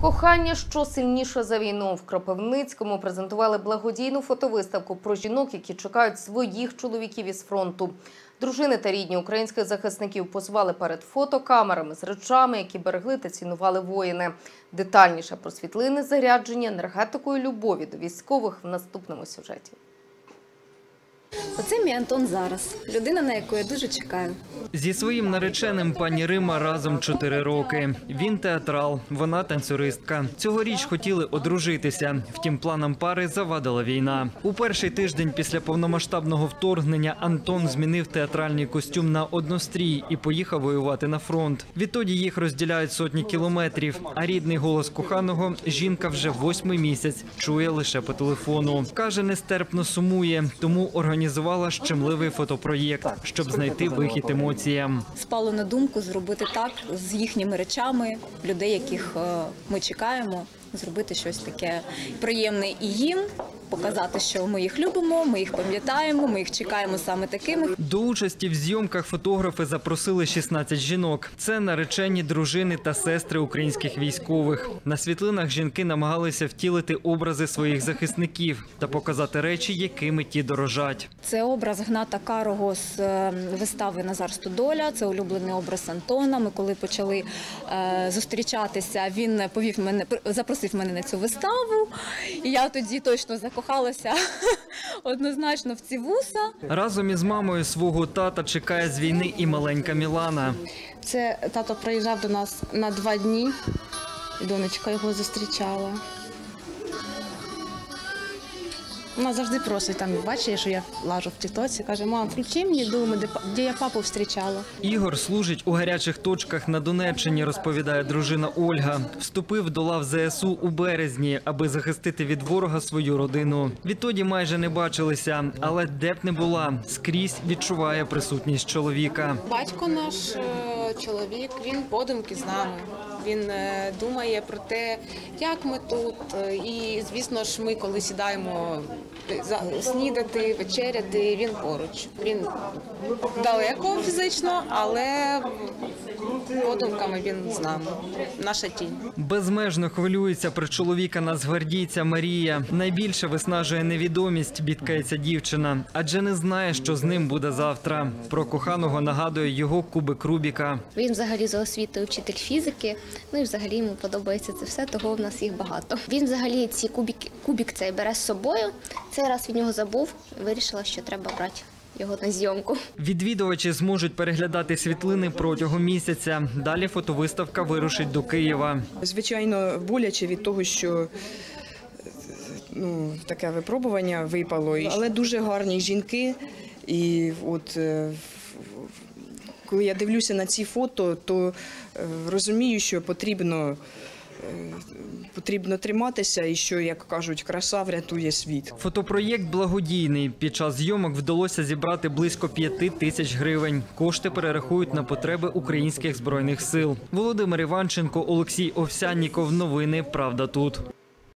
Кохання, що сильніше за війну. В Кропивницькому презентували благодійну фотовиставку про жінок, які чекають своїх чоловіків із фронту. Дружини та рідні українських захисників позували перед фотокамерами з речами, які берегли та цінували воїни. Детальніше про світлини, зарядження, енергетику і любові до військових в наступному сюжеті. Оце мій Антон зараз. Людина, на яку я дуже чекаю. Зі своїм нареченим пані Рима разом 4 роки. Він театрал, вона танцюристка. Цьогоріч хотіли одружитися. Втім, планам пари завадила війна. У перший тиждень після повномасштабного вторгнення Антон змінив театральний костюм на однострій і поїхав воювати на фронт. Відтоді їх розділяють сотні кілометрів. А рідний голос коханого жінка вже 8-й місяць чує лише по телефону. Каже, нестерпно сумує, тому організувала щемливий фотопроєкт, щоб знайти вихід емоціям. Спало на думку зробити так з їхніми речами, людей, яких ми чекаємо, зробити щось таке приємне і їм, показати, що ми їх любимо, ми їх пам'ятаємо, ми їх чекаємо саме такими. До участі в зйомках фотографи запросили 16 жінок. Це наречені, дружини та сестри українських військових. На світлинах жінки намагалися втілити образи своїх захисників та показати речі, якими ті дорожать. Це образ Гната Карого з вистави «Назар Стодоля», це улюблений образ Антона. Ми коли почали зустрічатися, він запросив мене на цю виставу, і я тоді точно закохалася однозначно в ці вуса. Разом із мамою свого тата чекає з війни і маленька Мілана. Це тато приїжджав до нас на 2 дні, донечка його зустрічала. Вона завжди просить, там бачить, що я лажу в тіктоці, каже: мам, включи мені дома, де я папу зустрічала. Ігор служить у гарячих точках на Донеччині, розповідає дружина Ольга. Вступив до лав ЗСУ у березні, аби захистити від ворога свою родину. Відтоді майже не бачилися, але де б не була, скрізь відчуває присутність чоловіка. Батько наш, чоловік, він подумки з нами. Він думає про те, як ми тут. І, звісно ж, ми, коли сідаємо снідати, вечеряти, він поруч. Він далеко фізично, але подумками він з нами. Наша тінь. Безмежно хвилюється про чоловіка нацгвардійця Марія. Найбільше виснажує невідомість, бідкається дівчина. Адже не знає, що з ним буде завтра. Про коханого нагадує його кубик Рубіка. Він взагалі за освітою вчитель фізики. Ну і взагалі йому подобається це все, того в нас їх багато. Він взагалі ці кубик цей бере з собою. Цей раз від нього забув, вирішила, що треба брати його на зйомку. Відвідувачі зможуть переглядати світлини протягом місяця. Далі фотовиставка вирушить до Києва. Звичайно, боляче від того, що таке випробування випало, але дуже гарні жінки. І от коли я дивлюся на ці фото, то розумію, що потрібно триматися і що, як кажуть, краса врятує світ. Фотопроєкт благодійний. Під час зйомок вдалося зібрати близько 5 тисяч гривень. Кошти перерахують на потреби українських збройних сил. Володимир Іванченко, Олексій Овсянніков. Новини «Правда тут».